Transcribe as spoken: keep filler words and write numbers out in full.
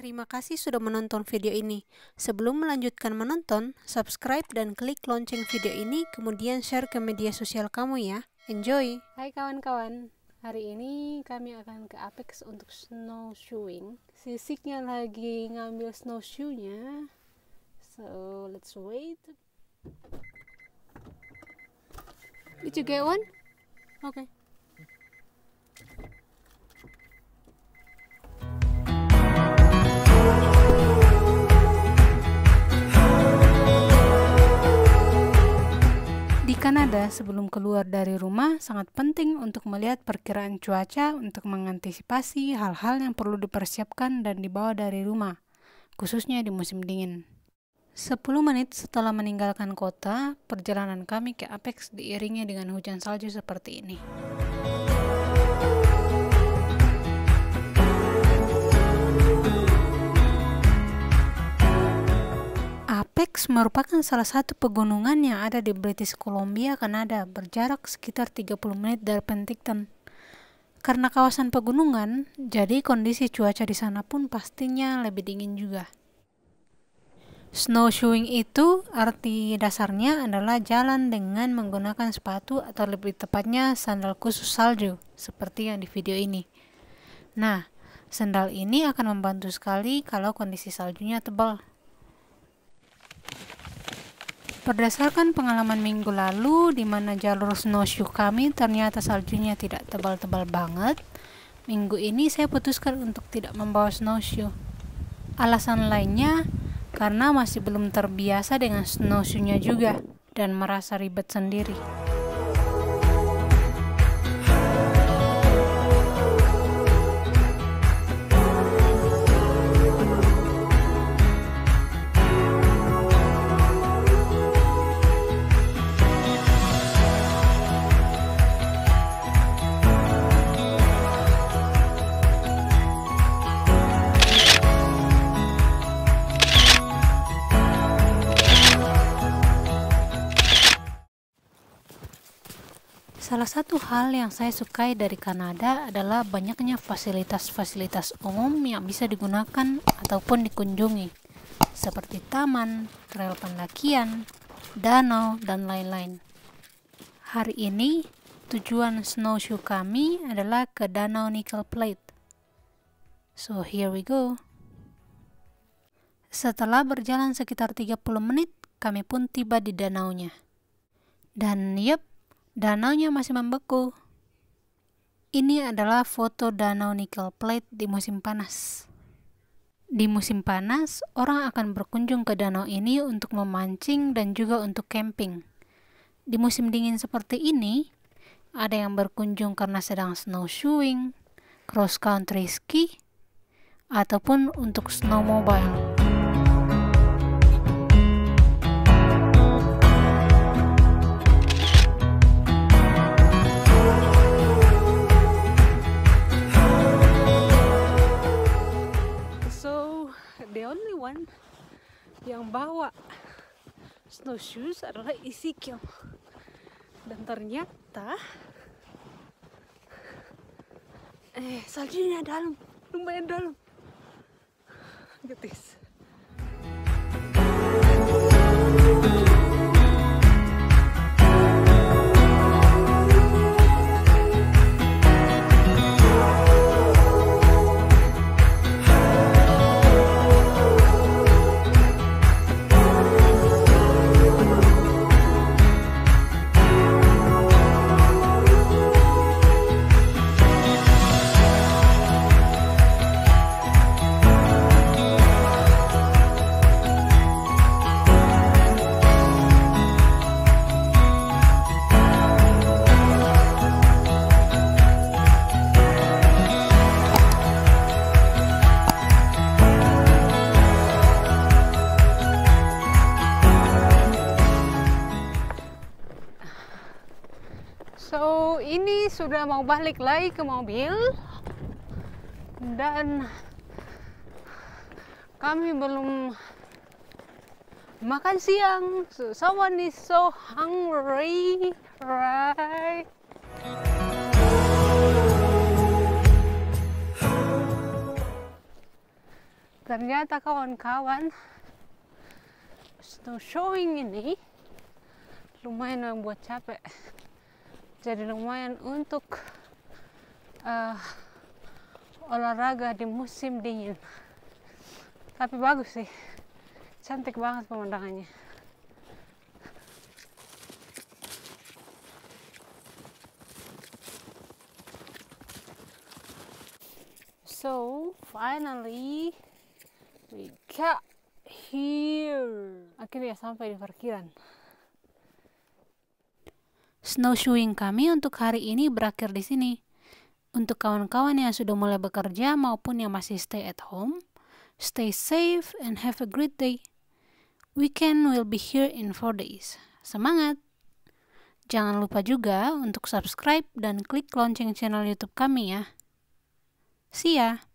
Terima kasih sudah menonton video ini. Sebelum melanjutkan menonton, subscribe dan klik lonceng video ini, kemudian share ke media sosial kamu ya. Enjoy! Hai kawan-kawan, hari ini kami akan ke Apex untuk snowshoeing. Sisiknya lagi ngambil snowshoe-nya. So, let's wait. Did you get one? Okay. Di Kanada, sebelum keluar dari rumah, sangat penting untuk melihat perkiraan cuaca untuk mengantisipasi hal-hal yang perlu dipersiapkan dan dibawa dari rumah, khususnya di musim dingin. sepuluh menit setelah meninggalkan kota, perjalanan kami ke Apex diiringi dengan hujan salju seperti ini. Apex merupakan salah satu pegunungan yang ada di British Columbia, Kanada, berjarak sekitar tiga puluh menit dari Penticton. Karena kawasan pegunungan, jadi kondisi cuaca di sana pun pastinya lebih dingin juga. Snowshoeing itu arti dasarnya adalah jalan dengan menggunakan sepatu atau lebih tepatnya sandal khusus salju, seperti yang di video ini. Nah, sandal ini akan membantu sekali kalau kondisi saljunya tebal. Berdasarkan pengalaman minggu lalu, di mana jalur snowshoe kami ternyata saljunya tidak tebal-tebal banget, minggu ini saya putuskan untuk tidak membawa snowshoe. Alasan lainnya, karena masih belum terbiasa dengan snowshoe-nya juga, dan merasa ribet sendiri. Salah satu hal yang saya sukai dari Kanada adalah banyaknya fasilitas-fasilitas umum yang bisa digunakan ataupun dikunjungi, seperti taman, rel pendakian, danau, dan lain-lain. Hari ini, tujuan snowshoe kami adalah ke Danau Nickel Plate. So, here we go. Setelah berjalan sekitar tiga puluh menit, kami pun tiba di danaunya. Dan yep, danaunya masih membeku. Ini adalah foto Danau Nickel Plate di musim panas. Di musim panas, orang akan berkunjung ke danau ini untuk memancing dan juga untuk camping. Di musim dingin seperti ini, ada yang berkunjung karena sedang snowshoeing, cross country ski, ataupun untuk snowmobile. The only one yang bawa snowshoes adalah Ezekiel, dan ternyata eh saljunya dalam, lumayan dalam. Getis. So, ini sudah mau balik lagi ke mobil, dan kami belum makan siang. So, someone is so hungry, right? Ternyata kawan-kawan, snow showing ini lumayan membuat capek. Jadi lumayan untuk uh, olahraga di musim dingin. Tapi bagus sih, cantik banget pemandangannya. So finally we got here. Akhirnya sampai di parkiran. Snowshoeing kami untuk hari ini berakhir di sini. Untuk kawan-kawan yang sudah mulai bekerja maupun yang masih stay at home, stay safe and have a great day. Weekend will be here in four days. Semangat! Jangan lupa juga untuk subscribe dan klik lonceng channel YouTube kami ya. See ya!